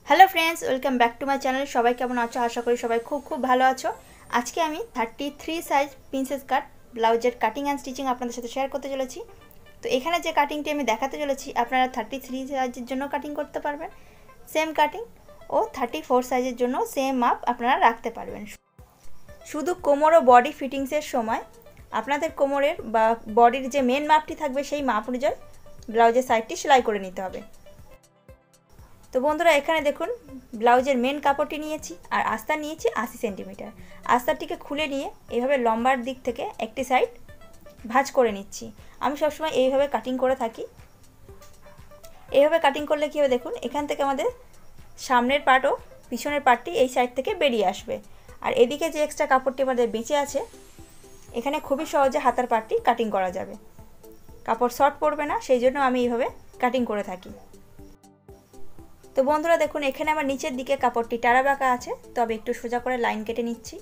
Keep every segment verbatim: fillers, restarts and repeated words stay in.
Hello friends welcome back to my channel. सबाई केमन आछो? आशा करी सबाई खूब खूब भालो आछो। आज के आमी थार्टी थ्री साइज प्रिंसेस काट ब्लाउजेर काटिंग एंड स्टिचिंग आपनादेर साथे शेयर करते चलेछि। तो एखाने जे काटिंगटी आमी देखाते चलेछि आपनारा थार्टी थ्री साइजेर जोन्नो काटिंग करते पारबेन, सेम काटिंग और थार्टी फोर साइजेर जोन्नो सेम माप आपनारा राखते पारबेन। शुधु कोमर और बडी फिटिंगसের समय आपनादेर कोमरेर बा बडिर जे मेन मापटी थाकबे सेई माप अनुयायी ब्लाउजेर साइडटी सेलाई करे निते होबे। तो बंधुरा एखाने देखुन ब्लाउजेर मेन कापड़टी निয়েছি আর আস্তার নিয়েছি আশি সেন্টিমিটার। আস্তারটিকে খুলে নিয়ে এইভাবে লম্বার দিক থেকে একটি সাইড ভাঁজ করে নিচ্ছি। আমি সব সময় এইভাবে কাটিং করে থাকি। এইভাবে কাটিং করলে কি হবে দেখুন, এখান থেকে আমাদের সামনের পার্ট ও পিছনের পার্টটি এই সাইড থেকে বেরিয়ে আসবে। আর এদিকে যে এক্সট্রা কাপড়টি আমাদের বেঁচে আছে এখানে খুবই সহজে হাতার পার্টটি কাটিং করা যাবে। কাপড় শর্ট পড়বে না, সেই জন্য আমি এইভাবে কাটিং করে থাকি। तो बंधुरा देखुन एखाने आमार नीचेर दिके कापड़टी टाड़ा बाँका आछे, तबे एकटु सोजा करे लाइन केटे निচ্ছি।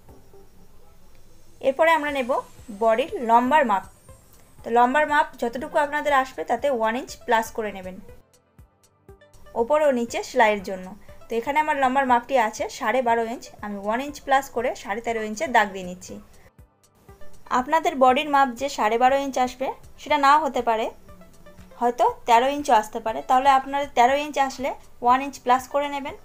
एरपरे आमरा नेब बडिर लम्बार माप। तो लम्बार माप যতটুকু আপনাদের আসবে তাতে वन इंच प्लास করে নেবেন ওপর ও নিচে সেলাইয়ের জন্য। তো এখানে আমার লম্বার মাপটি আছে সাড়ে বারো ইঞ্চ। আমি वन इंच प्लास করে সাড়ে তেরো ইঞ্চে দাগ দিয়ে নিচ্ছি। আপনাদের বডির মাপ যে সাড়ে বারো ইঞ্চ আসবে সেটা নাও হতে পারে, হয়তো তেরো इंच आसते पारे। ताहले आपनारा तेरो इंच आसले वन इंच प्लास करे नेबेन।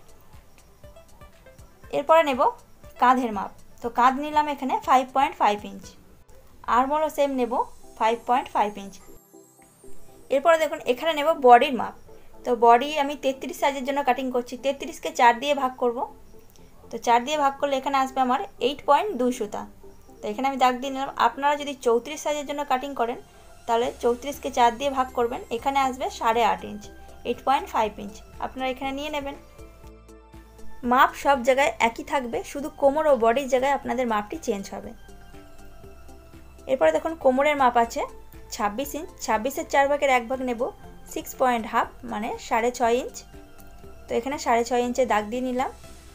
एरपरे नेब काँधेर माप। तो काँध निलाम एखाने फाइव पॉइंट फाइव इंच, आर्मोलও सेम नेब फाइव पॉइंट फाइव इंच। एरपरे देखुन एखाने नेब बडिर माप। तो बडी आमी तेत्रिश साइजेर जोन्नो काटिंग करछि। तेत्रिश के चार दिए भाग करब। तो चार दिए भाग करले एखाने आसबे आमार एट पॉइंट दुई सुता। तो एखाने आमी दाग दिये निलाम। आपनारा जोदि चौत्रिश साइजेर जोन्नो काटिंग करेन ताहले चौत्रिश के चार दिए भाग करबेन, एखाने आसबे साढ़े आठ इंच, एट पॉइंट फाइव इंच आपनारा एखाने निये नेबेन। माप सब जगह एक ही थाकबे, शुधु कोमर और बडिर जगह आपनादेर मापटी चेंज होबे। एरपर देखुन कोमरेर माप आछे छब्बीस इंच। छब्बीस चार भागेर एक भाग नेब सिक्स पॉइंट हाफ माने साढ़े छय इंच। तो एखाने साढ़े छय इंचे दाग दिये निलाम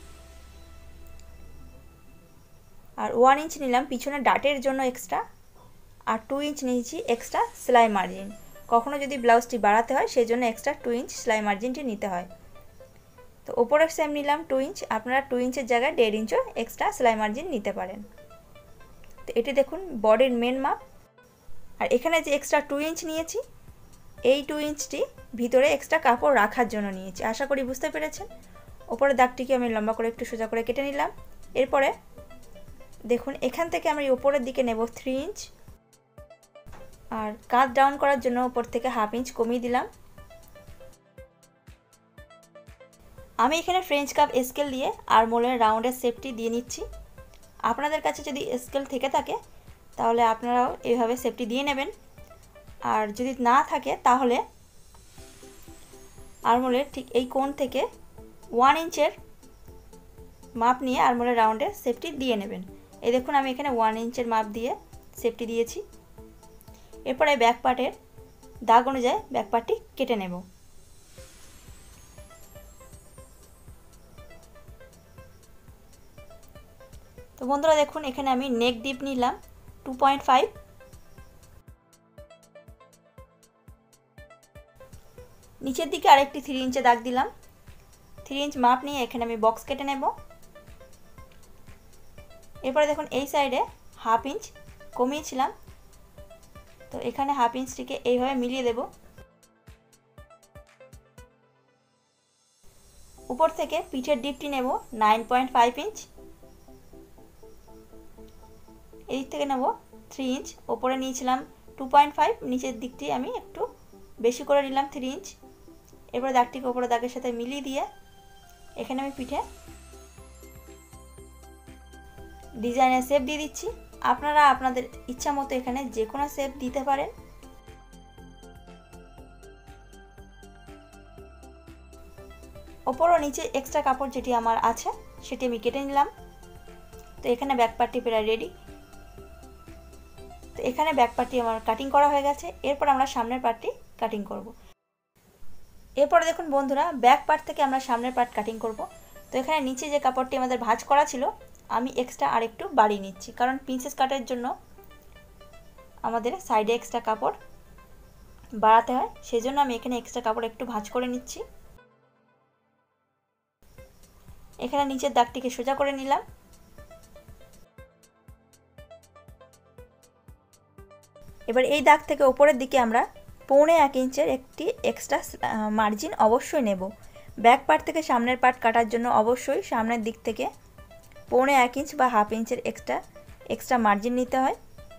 और वन इंच निलाम पिछने डाटेर जोन्नो एक्सट्रा और टू इंच निয়েছি एक्सट्रा सेलाई मार्जिन। कखनो यदि ब्लाउजटी बाड़ाते हैं सेजন্য एक्सट्रा टू इंच सेलाई मार्जिनटी निते हैं। तो ऊपर सेम निलाम टू इंच, आपनारा टू इंचेर जगह डेढ़ इंचो एक्सट्रा सेलाई मार्जिन निते पारेन। तो एटी देखुन बडिर मेन माप। और एखाने जे एक्सट्रा टू इंच निয়েছি এই टू इंचटी भितरे एक्सट्रा कापड़ राखार जोन्नो निয়েছি। आशा करी बुझते पेरेछेन। ऊपर दागटिके आमि लम्बा करे एकटु सोजा करे केटे निलाम। एरपरे देखुन एखान थेके आमि ऊपरेर दिके नेब थ्री इंच और काँध डाउन करार जोन्नो ऊपर थेके हाफ इंच कमिয়ে दिलाम। आमी एखाने फ्रेंच काप स्केल दिए आर्मोलेर राउंडेर शेपटी दिए निচ্ছি। आपनादेर काछे जोदि स्केल थेके थाके ताहले आपनाराও এইভাবে शेपटी दिए नेবেন। और जोदि ना थाके ताहले आर्मोलेर ठीक এই কোণ থেকে वन इंचेर माप নিয়ে आर्मोलेर राउंडेर शेपटी दिए नेবেন। এই দেখুন আমি এখানে वन इंचेर माप দিয়ে शेपटी দিয়েছি। एरपर बैक पार्टर दाग अनुयायी बैक पार्टटी केटे नेब। तो बंधुरा देखुन एखाने आमी नेक डिप निलाम टू पॉइंट फाइव। नीचेर दिके आरेकटी थ्री इंचे दाग दिलाम। थ्री इंच माप निये एखाने आमी बक्स केटे नेब। एरपर देखुन এই সাইডে हाफ इंच কমিয়েছিলাম। तो एखाने हाफ इंचটিকে এইভাবে মিলিয়ে দেব। উপর থেকে পিঠের ডিপটি নেব नाइन पॉइंट फाइव इंच। এই থেকে নেব थ्री इंच। উপরে নিয়েছিলাম टू पॉइंट फाइव, নিচের দিকটি আমি একটু বেশি করে নিলাম थ्री इंच। এরপর দাগটিকে উপরে দাগের সাথে মিলিয়ে দিয়ে এখানে আমি পিঠে ডিজাইনের শেপ দিয়ে দিচ্ছি। আপনারা আপনাদের ইচ্ছা মতো এখানে যে কোনো শেপ দিতে পারেন। উপর ও নিচে এক্সট্রা কাপড় যেটি আমার আছে সেটি আমি কেটে নিলাম। তো এখানে ব্যাক পার্টটি প্রায় রেডি। তো এখানে ব্যাক পার্টটি আমার কাটিং করা হয়ে গেছে। এরপর আমরা সামনের পার্টটি কাটিং করব। এরপরে দেখুন বন্ধুরা ব্যাক পার্ট থেকে আমরা সামনের পার্ট কাটিং করব। তো এখানে নিচে যে কাপড়টি আমাদের ভাঁজ করা ছিল আমি এক্সট্রা আরেকটু বাড়িয়ে নিচ্ছি, কারণ প্রিন্সেস কাটের জন্য আমাদের সাইডে এক্সট্রা কাপড় বাড়াতে হয়, সেজন্য আমি এখানে এক্সট্রা কাপড় একটু ভাঁজ করে নিচ্ছি। এখানে নিচের দাগটিকে সোজা করে নিলাম। এবার এই দাগ থেকে উপরের দিকে আমরা পৌনে এক ইঞ্চের একটি এক্সট্রা মার্জিন অবশ্যই নেব। ব্যাক পার্ট থেকে সামনের পার্ট কাটার জন্য অবশ্যই সামনের দিক থেকে পৌনে এক ইঞ্চ বা হাফ ইঞ্চের এক্সট্রা এক্সট্রা মার্জিন নিতে হয়,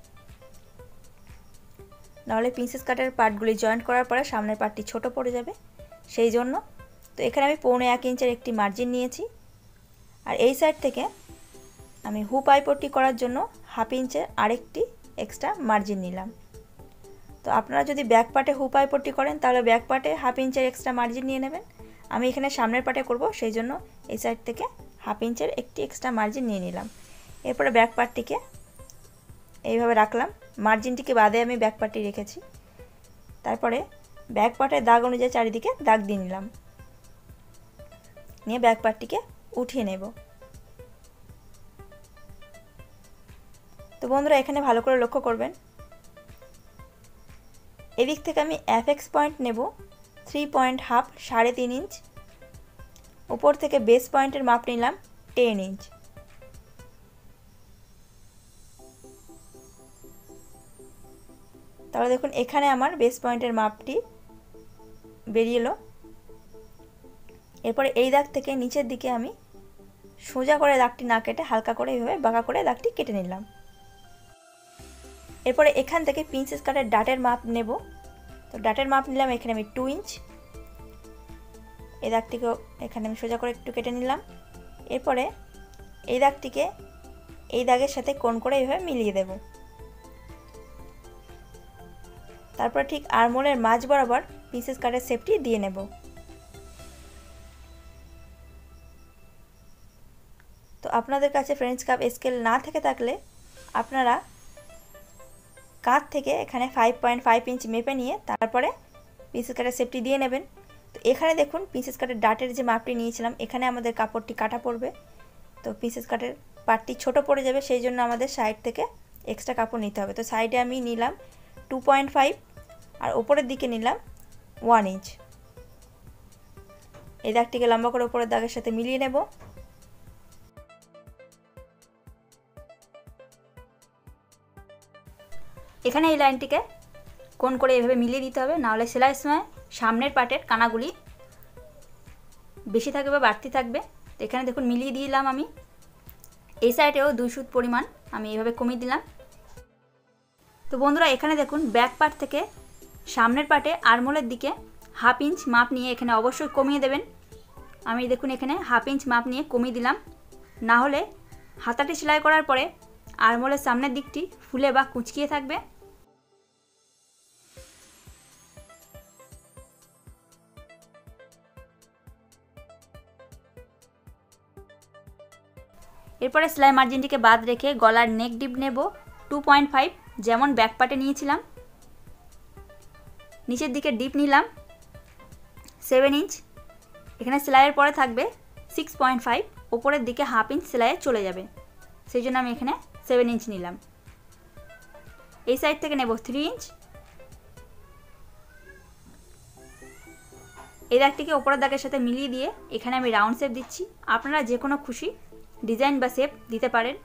নাহলে প্রিন্সেস কাটের পার্টগুলি জয়েন্ট করার পরে সামনের পার্টটি ছোট পড়ে যাবে, সেই জন্য। তো এখানে আমি পৌনে এক ইঞ্চের একটি মার্জিন নিয়েছি। আর এই সাইড থেকে আমি হুপ আইপট্টি করার জন্য হাফ ইঞ্চের আরেকটি এক্সট্রা মার্জিন নিলাম। তো আপনারা যদি ব্যাক পার্টে হুপ আইপট্টি করেন তাহলে ব্যাক পার্টে হাফ ইঞ্চের এক্সট্রা মার্জিন নিয়ে নেবেন। আমি এখানে সামনের পার্টে করব, সেই জন্য এই সাইড থেকে হাফ ইঞ্চের একটি এক্সট্রা মার্জিন নিয়ে নিলাম। এরপরে ব্যাক পার্টটিকে এইভাবে রাখলাম, মার্জিনটিকে বাদে আমি ব্যাক পার্টটি রেখেছি। তারপরে ব্যাক পার্টের দাগ অনুযায়ী চারিদিকে দাগ দিয়ে নিলাম, নিয়ে ব্যাক পার্টটিকে উঠিয়ে নেব। তো বন্ধুরা এখানে ভালো করে লক্ষ্য করবেন, এদিক থেকে আমি অ্যাপেক্স পয়েন্ট নেব থ্রি পয়েন্ট হাফ সাড়ে তিন ইঞ্চ, উপর থেকে বেস পয়েন্টের মাপ নিলাম টেন ইঞ্চ। তাহলে দেখুন এখানে আমার বেস পয়েন্টের মাপটি বেরিয়ে এলো। এরপরে এই দাগ থেকে নিচের দিকে আমি সোজা করে দাগটি না কেটে হালকা করে এইভাবে বাঁকা করে দাগটি কেটে নিলাম। এরপরে এখান থেকে প্রিন্সেস কাটের ডাটের মাপ নেব। তো ডাটের মাপ নিলাম এখানে আমি টু ইঞ্চ। এই দাগটিকেও এখানে আমি সোজা করে একটু কেটে নিলাম। এরপরে এই দাগটিকে এই দাগের সাথে কোণ করে এইভাবে মিলিয়ে দেব। তারপর ঠিক আর্মহোলের মাঝ বরাবর প্রিন্সেস কাটের শেপটি দিয়ে নেব। তো আপনাদের কাছে ফ্রেঞ্চ কাপ স্কেল না থেকে থাকলে আপনারা কাঁধ থেকে এখানে ফাইভ পয়েন্ট ফাইভ ইঞ্চ মেপে নিয়ে তারপরে প্রিন্সেস কাটের শেপটি দিয়ে নেবেন। তো এখানে দেখুন প্রিন্সেস কাটের ডাটের যে মাপটি নিয়েছিলাম এখানে আমাদের কাপড়টি কাটা পড়বে, তো প্রিন্সেস কাটের পার্টটি ছোট পড়ে যাবে, সেই জন্য আমাদের সাইড থেকে এক্সট্রা কাপড় নিতে হবে। তো সাইডে আমি নিলাম টু পয়েন্ট ফাইভ আর ওপরের দিকে নিলাম ওয়ান ইঞ্চ। এই দাগটিকে লম্বা করে ওপরের দাগের সাথে মিলিয়ে নেব। এখানে এই লাইনটিকে কোণ করে এভাবে মিলিয়ে দিতে হবে, নাহলে সেলাইয়ের সময় সামনের পার্টের কানাগুলি বেশি থাকবে বা বাড়তি থাকবে। তো এখানে দেখুন মিলিয়ে দিলাম আমি। এই সাইডেও দুই সুত পরিমাণ আমি এইভাবে কমিয়ে দিলাম। তো বন্ধুরা এখানে দেখুন ব্যাক পার্ট থেকে সামনের পার্টে আর্মহোলের দিকে হাফ ইঞ্চ মাপ নিয়ে এখানে অবশ্যই কমিয়ে দেবেন। আমি দেখুন এখানে হাফ ইঞ্চ মাপ নিয়ে কমিয়ে দিলাম, না হলে হাতাটি সেলাই করার পরে আর্মহোলের সামনের দিকটি ফুলে বা কুঁচকিয়ে থাকবে। এরপরে সেলাই মার্জিনটিকে বাদ রেখে গলার নেক ডিপ নেব টু পয়েন্ট ফাইভ, যেমন ব্যাক পার্টে নিয়েছিলাম। নিচের দিকে ডিপ নিলাম সেভেন ইঞ্চ। এখানে সেলাইয়ের পরে থাকবে সিক্স পয়েন্ট ফাইভ, ওপরের দিকে হাফ ইঞ্চ সেলাইয়ে চলে যাবে, সেই জন্য আমি এখানে সেভেন ইঞ্চ নিলাম। এই সাইড থেকে নেব থ্রি ইঞ্চ। এই দাগটিকে ওপরের দাগের সাথে মিলিয়ে দিয়ে এখানে আমি রাউন্ড শেপ দিচ্ছি। আপনারা যে কোনো খুশি ডিজাইন বা শেপ দিতে পারেন।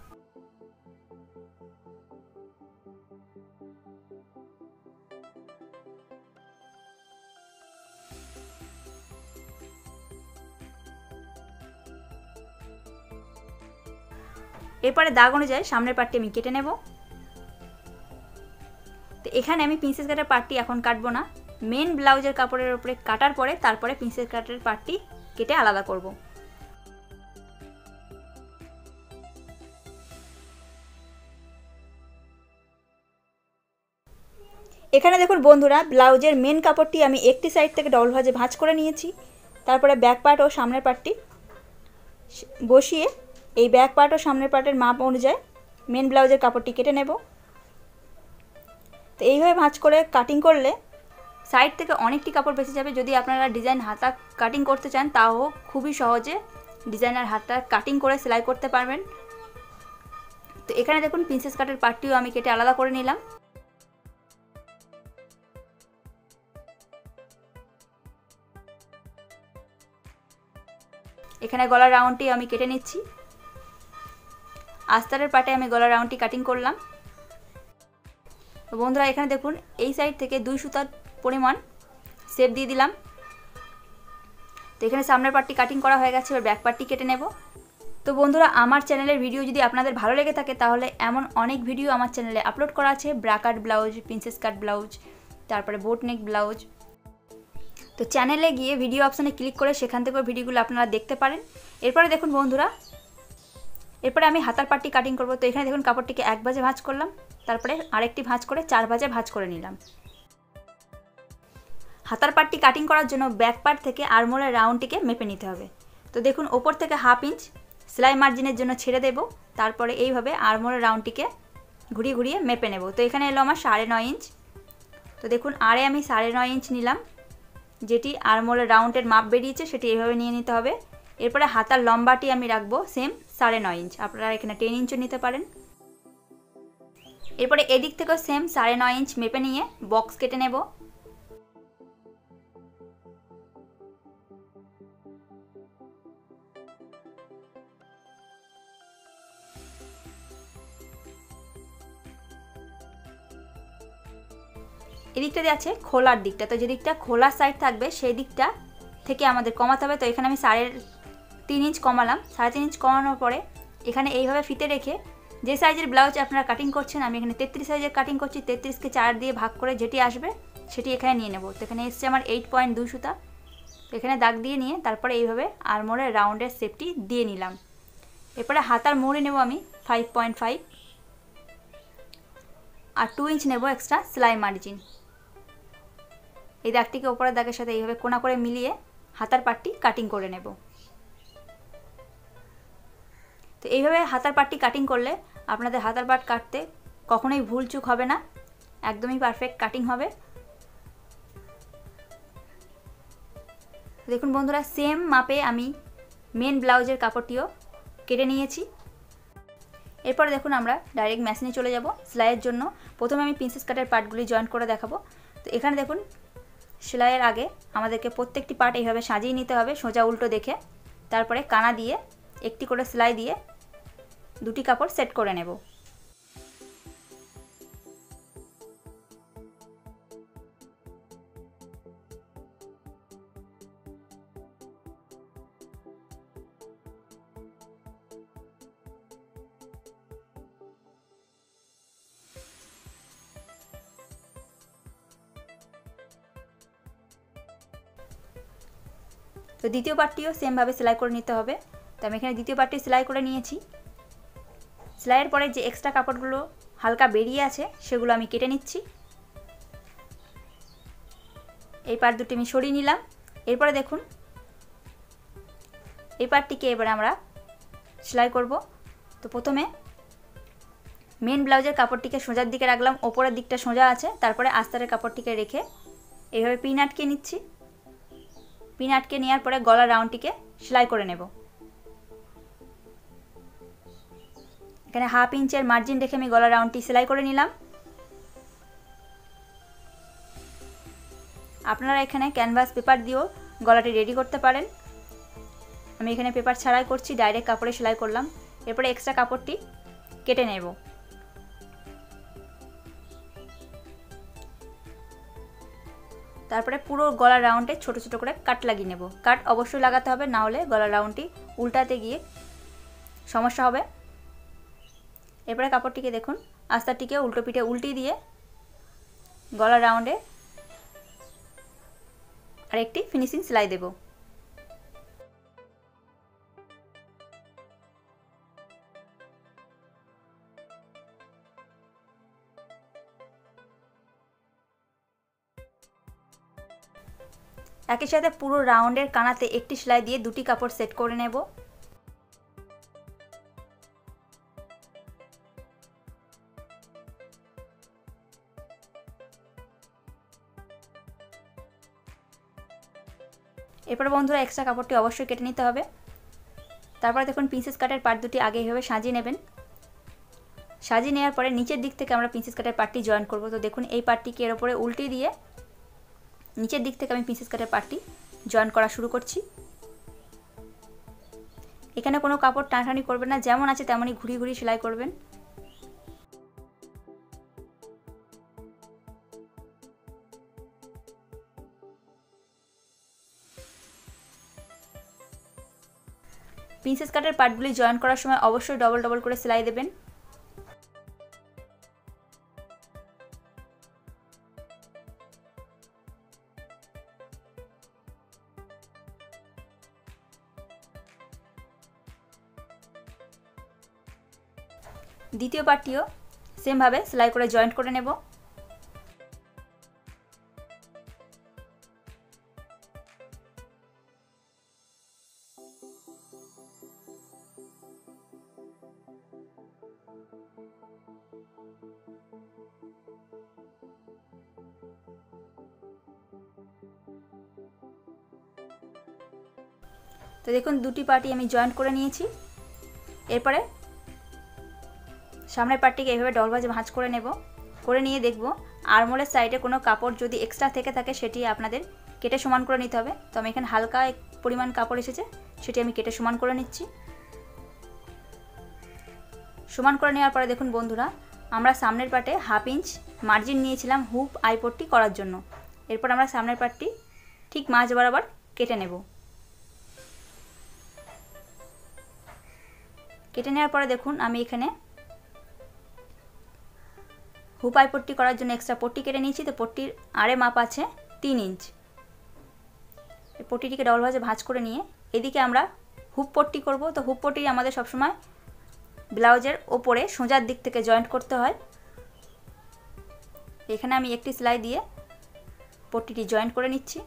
এরপরে দাগ অনুযায়ী সামনের পার্টটি আমি কেটে নেব। তো এখানে আমি প্রিন্সেস কাটের পার্টটি এখন কাটবো না, মেন ব্লাউজের কাপড়ের উপরে কাটার পরে তারপরে প্রিন্সেস কাটের পার্টটি কেটে আলাদা করব। এখানে দেখুন বন্ধুরা ব্লাউজের মেন কাপড়টি আমি একটি সাইড থেকে ডবল ভাঁজে ভাঁজ করে নিয়েছি। তারপরে ব্যাক পার্ট ও সামনের পার্টটি বসিয়ে এই ব্যাক পার্ট ও সামনের পার্টের মাপ অনুযায়ী মেন ব্লাউজের কাপড়টি কেটে নেব। তো এইভাবে ভাঁজ করে কাটিং করলে সাইড থেকে অনেকটি কাপড় বেঁচে যাবে। যদি আপনারা ডিজাইন হাতা কাটিং করতে চান তাও খুবই সহজে ডিজাইনার হাতটা কাটিং করে সেলাই করতে পারবেন। তো এখানে দেখুন প্রিন্সেস কাটের পার্টটিও আমি কেটে আলাদা করে নিলাম। এখানে গলার রাউন্ডটি আমি কেটে নিচ্ছি। আস্তারের পাটে আমি গলার রাউন্ডটি কাটিং করলাম। তো বন্ধুরা এখানে দেখুন এই সাইড থেকে দুই সুতার পরিমাণ শেপ দিয়ে দিলাম। তো এখানে সামনের পার্টটি কাটিং করা হয়ে গেছে, এবার ব্যাক পার্টটি কেটে নেব। তো বন্ধুরা আমার চ্যানেলের ভিডিও যদি আপনাদের ভালো লেগে থাকে তাহলে এমন অনেক ভিডিও আমার চ্যানেলে আপলোড করা আছে, bra cut blouse, princess cut blouse, তারপরে বোট নেক ব্লাউজ। তো চ্যানেলে গিয়ে ভিডিও অপশানে ক্লিক করে সেখান থেকেও ভিডিওগুলো আপনারা দেখতে পারেন। এরপরে দেখুন বন্ধুরা, এরপরে আমি হাতার পাটটি কাটিং করব। তো এখানে দেখুন কাপড়টিকে এক ভাঁজে ভাঁজ করলাম, তারপরে আরেকটি ভাঁজ করে চার ভাঁজে ভাঁজ করে নিলাম। হাতার পাটটি কাটিং করার জন্য ব্যাক পার্ট থেকে আরমোলের রাউন্ডটিকে মেপে নিতে হবে। তো দেখুন ওপর থেকে হাফ ইঞ্চ সেলাই মার্জিনের জন্য ছেড়ে দেব, তারপরে এইভাবে আরমোলের রাউন্ডটিকে ঘুরিয়ে ঘুরিয়ে মেপে নেব। তো এখানে এলো আমার সাড়ে নয় ইঞ্চ। তো দেখুন আরে আমি সাড়ে নয় ইঞ্চ নিলাম, যেটি আরমোলের রাউন্ডের মাপ বেরিয়েছে সেটি এইভাবে নিয়ে নিতে হবে। এরপরে হাতার লম্বাটি আমি রাখবো সেম সাড়ে নয় ইঞ্চ, আপনারা এখানে টেন ইঞ্চও নিতে পারেন। এরপরে এদিক থেকেও সেম সাড়ে নয় ইঞ্চ মেপে নিয়ে বক্স কেটে নেব। এদিকটা আছে খোলার দিকটা, তো যে দিকটা খোলার সাইড থাকবে সেই দিকটা থেকে আমাদের কমাতে হবে। তো এখানে আমি সাড়ে তিন ইঞ্চ কমালাম। সাড়ে তিন ইঞ্চ কমানোর পরে এখানে এইভাবে ফিতে রেখে যে সাইজের ব্লাউজ আপনারা কাটিং করছেন, আমি এখানে তেত্রিশ সাইজের কাটিং করছি, তেত্রিশকে চার দিয়ে ভাগ করে যেটি আসবে সেটি এখানে নিয়ে নেব। তো এখানে এসছে আমার এইট পয়েন্ট দুই সুতা। এখানে দাগ দিয়ে নিয়ে তারপরে এইভাবে আরমোলের রাউন্ডের শেপটি দিয়ে নিলাম। এরপরে হাতার মোড়ে নেব আমি ফাইভ পয়েন্ট ফাইভ, আর টু ইঞ্চ নেব এক্সট্রা সেলাই মার্জিন। এই দাগটিকে ওপরের দাগের সাথে এইভাবে কোনা করে মিলিয়ে হাতার পাটটি কাটিং করে নেব। তো এইভাবে হাতার পাটটি কাটিং করলে আপনাদের হাতার পাট কাটতে কখনোই ভুল চুক হবে না, একদমই পারফেক্ট কাটিং হবে। দেখুন বন্ধুরা সেম মাপে আমি মেন ব্লাউজের কাপড়টিও কেটে নিয়েছি। এরপরে দেখুন আমরা ডাইরেক্ট মেশিনে চলে যাব সেলাইয়ের জন্য। প্রথমে আমি প্রিন্সেস কাটের পার্টগুলি জয়েন্ট করে দেখাবো। তো এখানে দেখুন সেলাইয়ের আগে আমাদেরকে প্রত্যেকটি পার্ট এইভাবে সাজিয়ে নিতে হবে সোজা উল্টো দেখে, তারপরে কানা দিয়ে একটি করে সেলাই দিয়ে দুটি কাপড় সেট করে নেব। তো দ্বিতীয় পার্টটিও সেমভাবে সেলাই করে নিতে হবে। তো আমি এখানে দ্বিতীয় পার্টটি সেলাই করে নিয়েছি। সেলাইয়ের পরে যে এক্সট্রা কাপড়গুলো হালকা বেরিয়ে আছে সেগুলো আমি কেটে নিচ্ছি। এই পার্ট দুটি আমি সরিয়ে নিলাম। এরপরে দেখুন এই পার্টটিকে এবারে আমরা সেলাই করব। তো প্রথমে মেন ব্লাউজের কাপড়টিকে সোজার দিকে রাখলাম, ওপরের দিকটা সোজা আছে, তারপরে আস্তারের কাপড়টিকে রেখে এইভাবে পিন আটকে নিচ্ছি। পিন আটকে নেওয়ার পরে গলার রাউন্ডটিকে সেলাই করে নেব। এখানে হাফ ইঞ্চের মার্জিন রেখে আমি গলার রাউন্ডটি সেলাই করে নিলাম। আপনারা এখানে ক্যানভাস পেপার দিয়েও গলাটি রেডি করতে পারেন। আমি এখানে পেপার ছাড়াই করছি, ডাইরেক্ট কাপড়ে সেলাই করলাম। এরপরে এক্সট্রা কাপড়টি কেটে নেব। তারপরে পুরো গলার রাউন্ডে ছোট ছোট করে কাট লাগিয়ে নেব। কাট অবশ্যই লাগাতে হবে, না হলে গলার রাউন্ডটি উল্টাতে গিয়ে সমস্যা হবে। এরপরে কাপড়টিকে দেখুন আস্তারটিকে উল্টো পিঠে উল্টিয়ে দিয়ে গলার রাউন্ডে আরেকটি ফিনিশিং সেলাই দেব। একই সাথে পুরো রাউন্ডের কানাতে একটি সেলাই দিয়ে দুটি কাপড় সেট করে নেব। এরপরে বন্ধুরা এক্সট্রা কাপড়টি অবশ্যই কেটে নিতে হবে। তারপরে দেখুন প্রিন্সেস কাটের পার্ট দুটি আগে এইভাবে সাজিয়ে নেবেন। সাজিয়ে নেওয়ার পরে নিচের দিক থেকে আমরা প্রিন্সেস কাটের পার্টটি জয়েন করব। তো দেখুন এই পার্টটিকে এর উপরে উল্টে দিয়ে নিচের দিক থেকে আমি প্রিন্সেস কাটের পার্টটি জয়েন করা শুরু করছি। এখানে কোনো কাপড় টানাটানি করবেন না, যেমন আছে তেমনই ঘুরিয়ে ঘুরিয়ে সেলাই করবেন। প্রিন্সেস কাটের পার্টগুলি জয়েন করার সময় অবশ্যই ডবল ডবল করে সেলাই দেবেন। দ্বিতীয় পার্টটিও সেমভাবে সেলাই করে জয়েন্ট করে নেব। তো দেখুন দুটি পার্টি আমি জয়েন্ট করে নিয়েছি। এরপরে সামনের পার্টটিকে এইভাবে ডবল ভাঁজ ভাঁজ করে নেব। করে নিয়ে দেখব আরমোলের সাইডে কোনো কাপড় যদি এক্সট্রা থেকে থাকে সেটি আপনাদের কেটে সমান করে নিতে হবে। তো আমি এখানে হালকা পরিমাণ কাপড় এসেছে, সেটি আমি কেটে সমান করে নিচ্ছি। সমান করে নেওয়ার পরে দেখুন বন্ধুরা, আমরা সামনের পার্টে হাফ ইঞ্চ মার্জিন নিয়েছিলাম হুপ আইপট্টি করার জন্য। এরপর আমরা সামনের পার্টটি ঠিক মাঝ বরাবর কেটে নেব। কেটে নেওয়ার পরে দেখুন আমি এখানে হুপ আইপট্টি করার জন্য এক্সট্রা পট্টি কেটে নিয়েছি। তো পট্টির আড়ে মাপ আছে তিন ইঞ্চ। এই পট্টিটিকে ডবল ভাঁজে ভাঁজ করে নিয়ে এদিকে আমরা হুপ পট্টি করব। তো হুপ পট্টি আমাদের সবসময় ব্লাউজের ওপরে সোজার দিক থেকে জয়েন্ট করতে হয়। এখানে আমি একটি সেলাই দিয়ে পট্টিটি জয়েন্ট করে নিচ্ছি।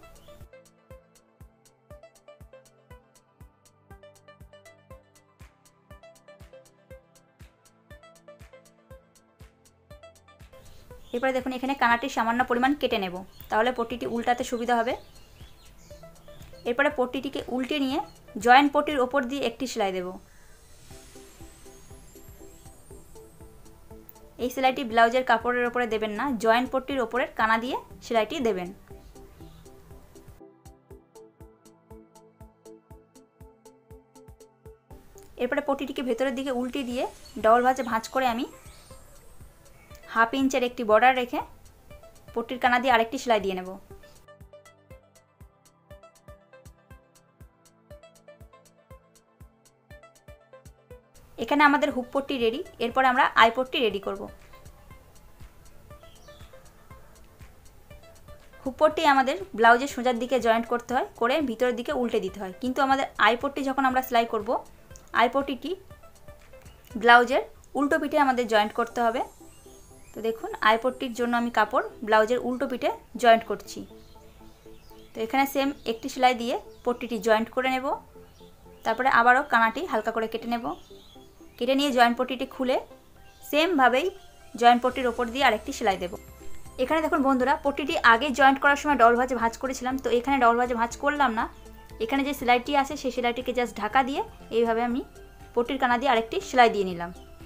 এরপরে দেখুন এখানে কানাটি সামান্য পরিমাণ কেটে নেব, তাহলে পট্টিটি উল্টাতে সুবিধা হবে। এরপরে পট্টিটিকে উল্টে নিয়ে জয়েন্ট পট্টির ওপর দিয়ে একটি সেলাই দেব। এই সেলাইটি ব্লাউজের কাপড়ের ওপরে দেবেন না, জয়েন্ট পট্টির ওপরের কানা দিয়ে সেলাইটি দেবেন। এরপরে পট্টিটিকে ভেতরের দিকে উল্টে দিয়ে ডবল ভাঁজে ভাঁজ করে আমি হাফ ইঞ্চের একটি বর্ডার রেখে পট্টির কানা দিয়ে আরেকটি সেলাই দিয়ে নেব। এখানে আমাদের হুক পট্টি রেডি। এরপর আমরা আই পট্টি রেডি করব। হুক পট্টি আমাদের ব্লাউজের সোজার দিকে জয়েন্ট করতে হয়, করে ভিতরের দিকে উল্টে দিতে হয়। কিন্তু আমাদের আই পট্টি যখন আমরা সেলাই করব, আই পট্টিটি ব্লাউজের উল্টো পিঠে আমাদের জয়েন্ট করতে হবে। তো দেখুন আই পট্টির জন্য আমি কাপড় ব্লাউজের উল্টো পিঠে জয়েন্ট করছি। তো এখানে সেম একটি সেলাই দিয়ে পট্টিটি জয়েন্ট করে নেব। তারপরে আবারও কানাটি হালকা করে কেটে নেব। কেটে নিয়ে জয়েন্ট পট্টিটি খুলে সেমভাবেই জয়েন্ট পট্টির ওপর দিয়ে আরেকটি সেলাই দেব। এখানে দেখুন বন্ধুরা, পট্টিটি আগে জয়েন্ট করার সময় ডবল ভাঁজে ভাঁজ করেছিলাম, তো এখানে ডবল ভাঁজে ভাঁজ করলাম না। এখানে যে সেলাইটি আছে সেই সেলাইটিকে জাস্ট ঢাকা দিয়ে এইভাবে আমি পট্টির কানা দিয়ে আরেকটি সেলাই দিয়ে নিলাম।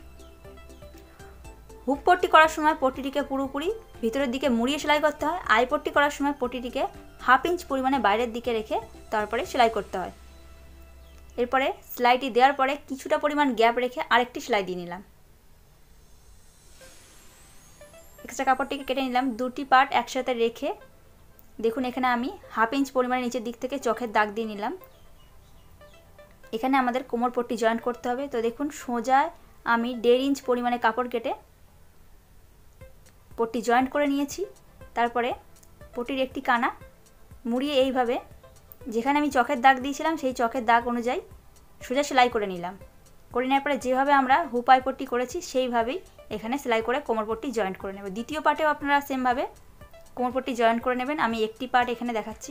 হুক পট্টি করার সময় পট্টিটিকে পুরোপুরি ভিতরের দিকে মুড়িয়ে সেলাই করতে হয়। আই পট্টি করার সময় পট্টিটিকে হাফ ইঞ্চ পরিমাণে বাইরের দিকে রেখে তারপরে সেলাই করতে হয়। এরপরে সেলাইটি দেওয়ার পরে কিছুটা পরিমাণ গ্যাপ রেখে আরেকটি সেলাই দিয়ে নিলাম। এক্সট্রা কাপড়টিকে কেটে নিলাম। দুটি পার্ট একসাথে রেখে দেখুন এখানে আমি হাফ ইঞ্চ পরিমাণে নিচের দিক থেকে চোখের দাগ দিয়ে নিলাম। এখানে আমাদের কোমর পট্টি জয়েন্ট করতে হবে। তো দেখুন সোজায় আমি দেড় ইঞ্চ পরিমাণে কাপড় কেটে পট্টি জয়েন্ট করে নিয়েছি। তারপরে পট্টির একটি কানা মুড়িয়ে এইভাবে যেখানে আমি চোখের দাগ দিয়েছিলাম সেই চোখের দাগ অনুযায়ী সোজা সেলাই করে নিলাম। করে নেওয়ার পরে যেভাবে আমরা হুপ আই পট্টি করেছি সেইভাবেই এখানে সেলাই করে কোমর পট্টি জয়েন্ট করে নেব। দ্বিতীয় পার্টেও আপনারা সেমভাবে কোমর পট্টি জয়েন্ট করে নেবেন। আমি একটি পার্ট এখানে দেখাচ্ছি।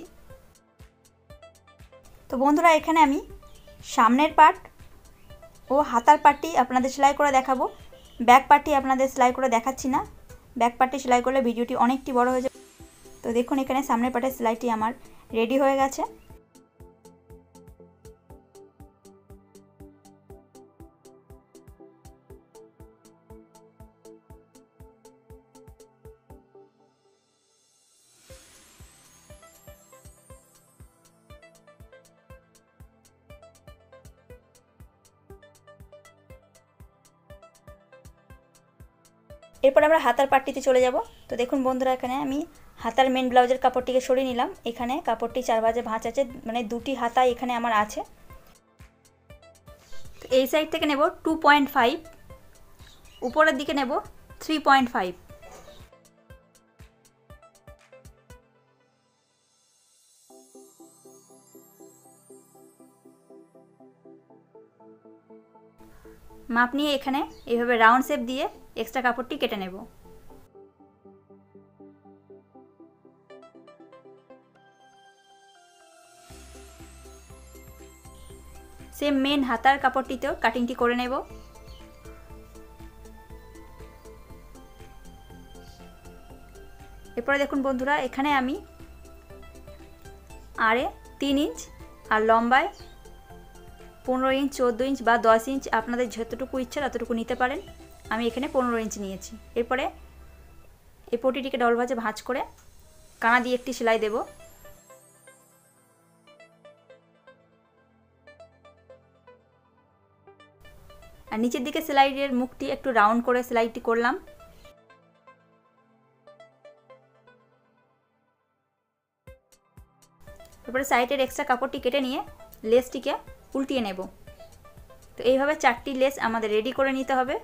তো বন্ধুরা, এখানে আমি সামনের পার্ট ও হাতার পার্টটি আপনাদের সেলাই করে দেখাবো। ব্যাক পার্টটি আপনাদের সেলাই করে দেখাচ্ছি না। ব্যাক পার্টটি সেলাই করলে ভিডিওটি অনেকটি বড় হয়ে যাবে। তো দেখুন এখানে সামনের পার্টের সেলাইটি আমার রেডি হয়ে গেছে। এরপর আমরা হাতার পাটটিতে চলে যাব। তো দেখুন বন্ধুরা, এখানে আমি হাতার মেন ব্লাউজের কাপড়টিকে সরিয়ে নিলাম। এখানে কাপড়টি চার ভাঁজে ভাঁজ আছে, মানে দুটি হাতা এখানে আমার আছে। তো এই সাইড থেকে নেব টু পয়েন্ট ফাইভ, উপরের দিকে নেব থ্রি পয়েন্ট ফাইভ। মাপ নিয়ে এখানে এইভাবে রাউন্ড শেপ দিয়ে এক্সট্রা কাপড়টি কেটে নেব। সেম মেন হাতার কাপড়টিতেও কাটিংটি করে নেব। এরপরে দেখুন বন্ধুরা, এখানে আমি আড়ে তিন ইঞ্চ আর লম্বায় পনেরো ইঞ্চ, চোদ্দো ইঞ্চ বা দশ ইঞ্চ আপনাদের যতটুকু ইচ্ছে ততটুকু নিতে পারেন। আমি এখানে পনেরো ইঞ্চ নিয়েছি। এরপরে এই পটিটিকে ডবল ভাঁজে ভাঁজ করে কানা দিয়ে একটি সেলাই দেব। আর নিচের দিকে সেলাইয়ের মুখটি একটু রাউন্ড করে সেলাইটি করলাম। এরপরে সাইডের এক্সট্রা কাপড়টি কেটে নিয়ে লেসটিকে উল্টিয়ে নেব। তো এইভাবে চারটি লেস আমাদের রেডি করে নিতে হবে।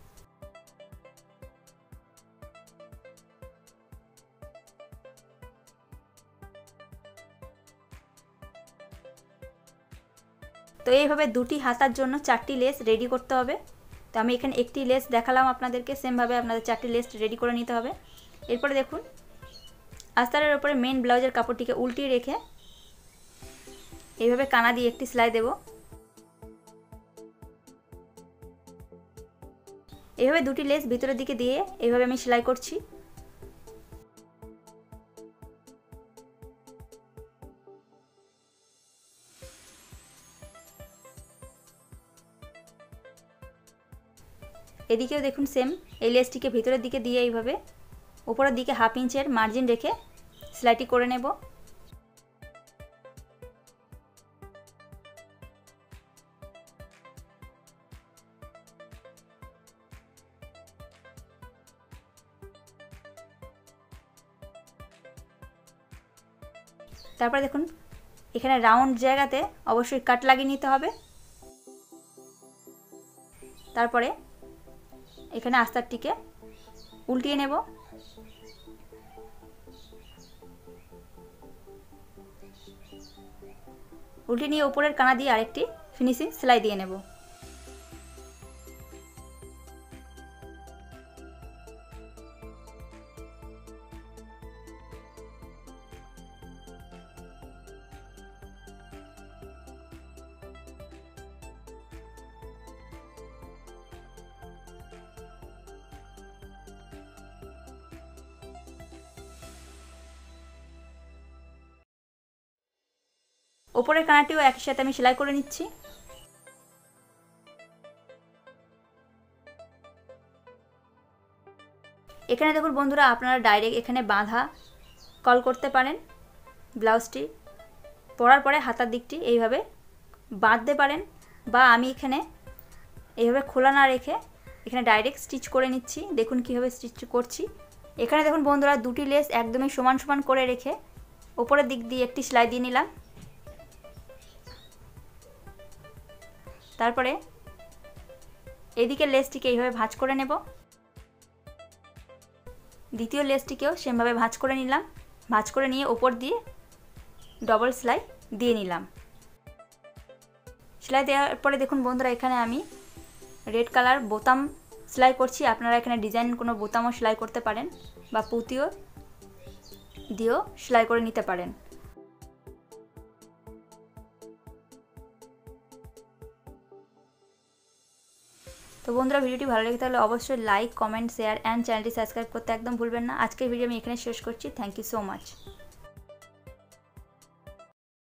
তো এইভাবে দুটি হাতার জন্য চারটি লেস রেডি করতে হবে। তো আমি এখানে একটি লেস দেখালাম আপনাদেরকে, সেমভাবে আপনাদের চারটি লেস রেডি করে নিতে হবে। এরপরে দেখুন, আস্তারের উপরে মেন ব্লাউজের কাপড়টিকে উল্টিয়ে রেখে এইভাবে কানা দিয়ে একটি সেলাই দেব। এইভাবে দুটি লেস ভিতরের দিকে দিয়ে এইভাবে আমি সেলাই করছি। এদিকেও দেখুন সেম, এই লেসটিকে ভিতরের দিকে দিয়ে এইভাবে উপরের দিকে হাফ ইঞ্চের মার্জিন রেখে সেলাইটি করে নেব। তারপরে দেখুন, এখানে রাউন্ড জায়গাতে অবশ্যই কাট লাগিয়ে নিতে হবে। তারপরে এখানে আস্তারটিকে উল্টিয়ে নেব। উল্টিয়ে নিয়ে উপরের কানা দিয়ে আরেকটি ফিনিশিং সেলাই দিয়ে নেব। উপরের কানাটিও একই সাথে আমি সেলাই করে নিচ্ছি। এখানে দেখুন বন্ধুরা, আপনারা ডাইরেক্ট এখানে বাঁধা কল করতে পারেন। ব্লাউজটি পরার পরে হাতার দিকটি এইভাবে বাঁধতে পারেন, বা আমি এখানে এইভাবে খোলা না রেখে এখানে ডাইরেক্ট স্টিচ করে নিচ্ছি। দেখুন কীভাবে স্টিচ করছি। এখানে দেখুন বন্ধুরা, দুটি লেস একদমই সমান সমান করে রেখে উপরের দিক দিয়ে একটি সেলাই দিয়ে নিলাম। তারপরে এদিকে লেসটিকে এইভাবে ভাঁজ করে নেব। দ্বিতীয় লেসটিকেও সেমভাবে ভাঁজ করে নিলাম। ভাঁজ করে নিয়ে ওপর দিয়ে ডবল সেলাই দিয়ে নিলাম। সেলাই দেওয়ার পরে দেখুন বন্ধুরা, এখানে আমি রেড কালার বোতাম সেলাই করছি। আপনারা এখানে ডিজাইন কোনো বোতামও সেলাই করতে পারেন, বা পুঁতিও দিয়েও সেলাই করে নিতে পারেন। তো বন্ধুরা, ভিডিওটি ভালো লেগে থাকলে অবশ্যই লাইক, কমেন্ট, শেয়ার অ্যান্ড চ্যানেলটি সাবস্ক্রাইব করতে একদম ভুলবেন না। আজকের ভিডিও আমি এখানে শেষ করছি। Thank you so much.